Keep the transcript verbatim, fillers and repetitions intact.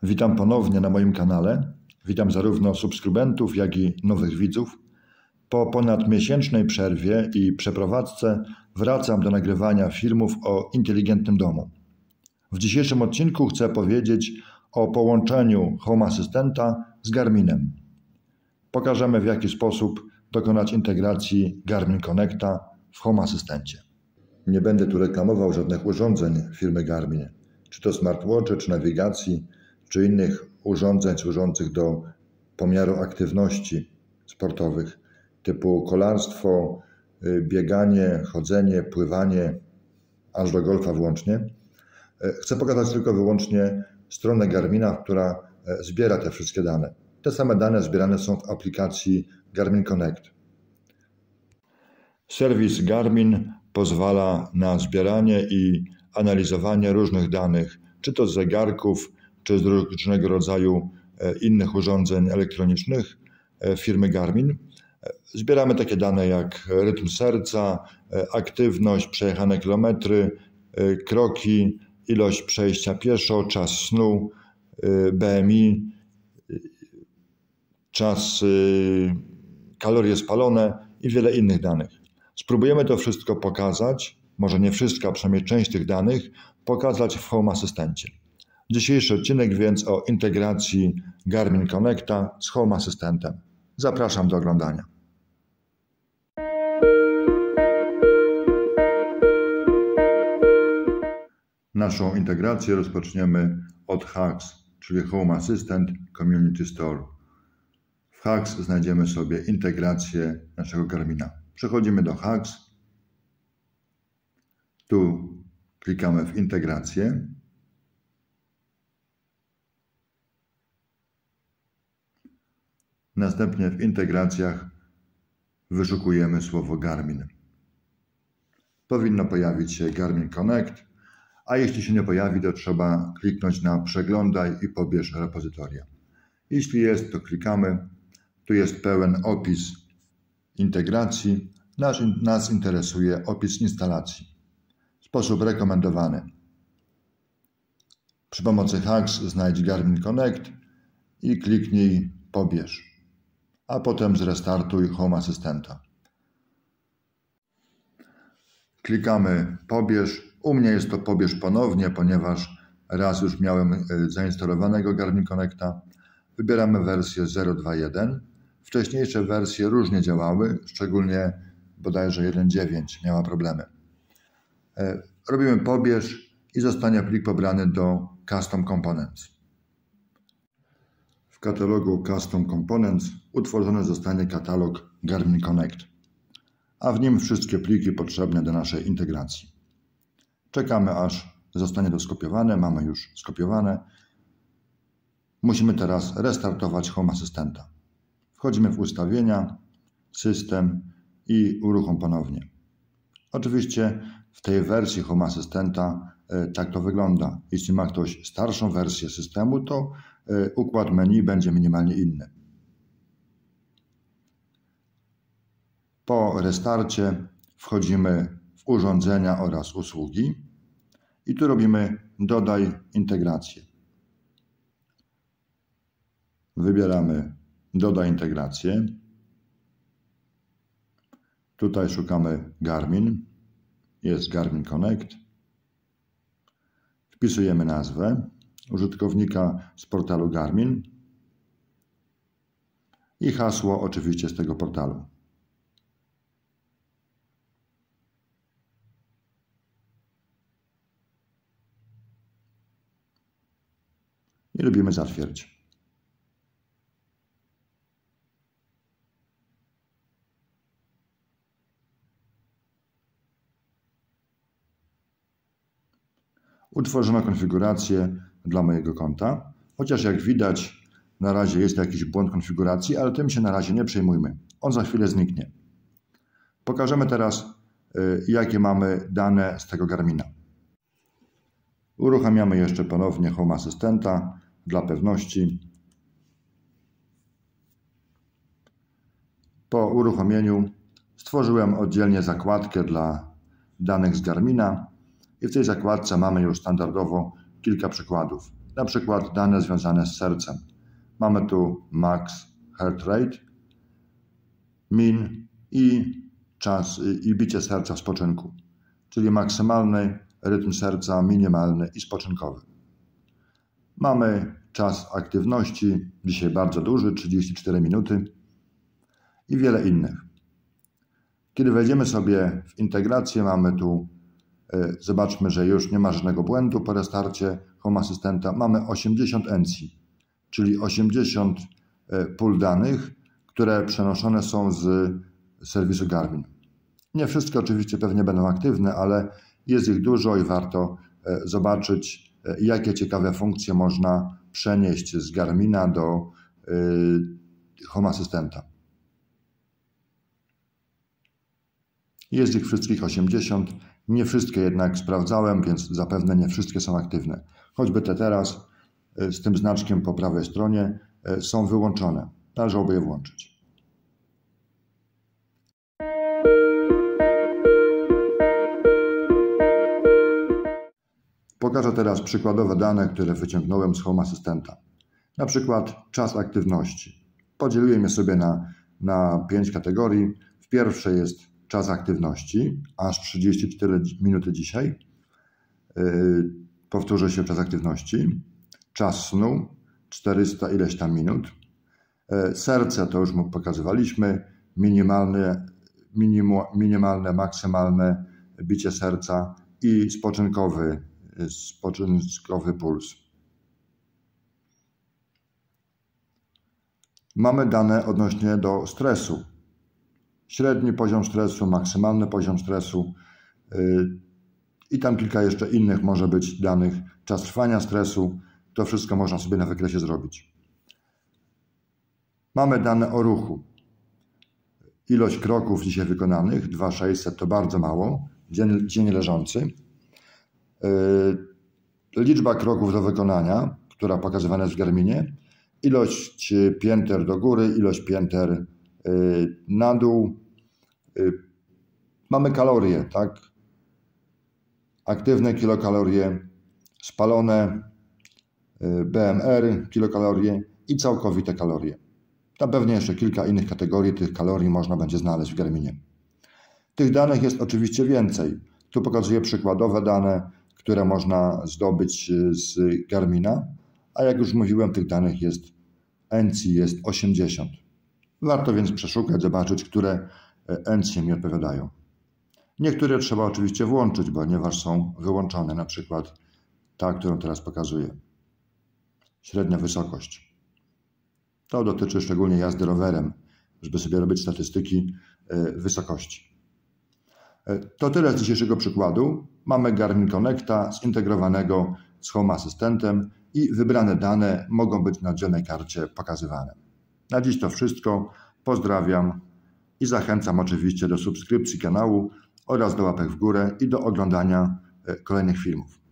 Witam ponownie na moim kanale. Witam zarówno subskrybentów, jak i nowych widzów. Po ponadmiesięcznej przerwie i przeprowadzce wracam do nagrywania filmów o inteligentnym domu. W dzisiejszym odcinku chcę powiedzieć o połączeniu Home Assistanta z Garminem. Pokażemy, w jaki sposób dokonać integracji Garmin Connecta w Home Asystencie. Nie będę tu reklamował żadnych urządzeń firmy Garmin, czy to smartwatche, czy nawigacji, czy innych urządzeń służących do pomiaru aktywności sportowych, typu kolarstwo, bieganie, chodzenie, pływanie, aż do golfa włącznie. Chcę pokazać tylko wyłącznie stronę Garmina, która zbiera te wszystkie dane. Te same dane zbierane są w aplikacji Garmin Connect. Serwis Garmin pozwala na zbieranie i analizowanie różnych danych, czy to z zegarków, czy z różnego rodzaju innych urządzeń elektronicznych firmy Garmin. Zbieramy takie dane jak rytm serca, aktywność, przejechane kilometry, kroki, ilość przejścia pieszo, czas snu, B M I, czas, kalorie spalone i wiele innych danych. Spróbujemy to wszystko pokazać, może nie wszystko, a przynajmniej część tych danych, pokazać w Home Asystencie. Dzisiejszy odcinek więc o integracji Garmin Connecta z Home Asystentem. Zapraszam do oglądania. Naszą integrację rozpoczniemy od Hacks, czyli Home Assistant Community Store. W Hacks znajdziemy sobie integrację naszego Garmina. Przechodzimy do Hacks. Tu klikamy w integrację. Następnie w integracjach wyszukujemy słowo Garmin. Powinno pojawić się Garmin Connect, a jeśli się nie pojawi, to trzeba kliknąć na Przeglądaj i pobierz repozytoria. Jeśli jest, to klikamy. Tu jest pełen opis integracji. Nas, nas interesuje opis instalacji. Sposób rekomendowany. Przy pomocy Hacks znajdź Garmin Connect i kliknij Pobierz, a potem zrestartuj Home Assistanta. Klikamy Pobierz. U mnie jest to Pobierz ponownie, ponieważ raz już miałem zainstalowanego Garmin Connecta. Wybieramy wersję zero dwa jeden. Wcześniejsze wersje różnie działały, szczególnie bodajże jeden dziewięć miała problemy. Robimy Pobierz i zostanie plik pobrany do Custom Components. W katalogu Custom Components utworzony zostanie katalog Garmin Connect, a w nim wszystkie pliki potrzebne do naszej integracji. Czekamy, aż zostanie to skopiowane. Mamy już skopiowane. Musimy teraz restartować Home Assistanta. Wchodzimy w ustawienia, system i uruchom ponownie. Oczywiście w tej wersji Home Assistanta e, tak to wygląda. Jeśli ma ktoś starszą wersję systemu, to e, układ menu będzie minimalnie inny. Po restarcie wchodzimy w urządzenia oraz usługi i tu robimy Dodaj integrację. Wybieramy Dodaj integrację. Tutaj szukamy Garmin. Jest Garmin Connect. Wpisujemy nazwę użytkownika z portalu Garmin i hasło oczywiście z tego portalu. I robimy Zatwierdź. Utworzono konfigurację dla mojego konta, chociaż jak widać na razie jest jakiś błąd konfiguracji, ale tym się na razie nie przejmujmy. On za chwilę zniknie. Pokażemy teraz, jakie mamy dane z tego Garmina. Uruchamiamy jeszcze ponownie Home Assistanta dla pewności. Po uruchomieniu stworzyłem oddzielnie zakładkę dla danych z Garmina i w tej zakładce mamy już standardowo kilka przykładów. na przykład dane związane z sercem. Mamy tu max heart rate, min i czas i bicie serca w spoczynku, czyli maksymalny rytm serca, minimalny i spoczynkowy. Mamy czas aktywności, dzisiaj bardzo duży, trzydzieści cztery minuty i wiele innych. Kiedy wejdziemy sobie w integrację, mamy tu, zobaczmy, że już nie ma żadnego błędu po restarcie Home Assistanta. Mamy osiemdziesiąt N C, czyli osiemdziesiąt pól danych, które przenoszone są z serwisu Garmin. Nie wszystkie oczywiście pewnie będą aktywne, ale jest ich dużo i warto zobaczyć, jakie ciekawe funkcje można przenieść z Garmina do Home Assistanta. Jest ich wszystkich osiemdziesiąt, nie wszystkie jednak sprawdzałem, więc zapewne nie wszystkie są aktywne. Choćby te teraz z tym znaczkiem po prawej stronie są wyłączone. Należałoby je włączyć. Pokażę teraz przykładowe dane, które wyciągnąłem z Home Assistanta. Na przykład czas aktywności. Podzieliłem je sobie na, na pięć kategorii. W pierwszej jest czas aktywności, aż trzydzieści cztery minuty dzisiaj. Yy, powtórzę się czas aktywności. Czas snu, czterysta ileś tam minut. Yy, serce to już mu pokazywaliśmy. Minimalne, minimu, minimalne, maksymalne bicie serca i spoczynkowy, spoczynkowy puls. Mamy dane odnośnie do stresu. Średni poziom stresu, maksymalny poziom stresu yy, i tam kilka jeszcze innych może być danych. Czas trwania stresu, to wszystko można sobie na wykresie zrobić. Mamy dane o ruchu. Ilość kroków dzisiaj wykonanych, dwa tysiące sześćset to bardzo mało, dzień, dzień leżący. Yy, liczba kroków do wykonania, która pokazywana jest w Garminie. Ilość pięter do góry, ilość pięter yy, na dół. Yy, mamy kalorie, tak? Aktywne kilokalorie, spalone, yy, B M R, kilokalorie i całkowite kalorie. Tam pewnie jeszcze kilka innych kategorii tych kalorii można będzie znaleźć w Garminie. Tych danych jest oczywiście więcej. Tu pokazuję przykładowe dane, które można zdobyć z Garmina, a jak już mówiłem, tych danych jest N C jest osiemdziesiąt. Warto więc przeszukać, zobaczyć, które N C mi odpowiadają. Niektóre trzeba oczywiście włączyć, ponieważ są wyłączone, na przykład ta, którą teraz pokazuję. Średnia wysokość. To dotyczy szczególnie jazdy rowerem, żeby sobie robić statystyki wysokości. To tyle z dzisiejszego przykładu. Mamy Garmin Connecta zintegrowanego z Home Assistantem i wybrane dane mogą być na oddzielnej karcie pokazywane. Na dziś to wszystko. Pozdrawiam i zachęcam oczywiście do subskrypcji kanału oraz do łapek w górę i do oglądania kolejnych filmów.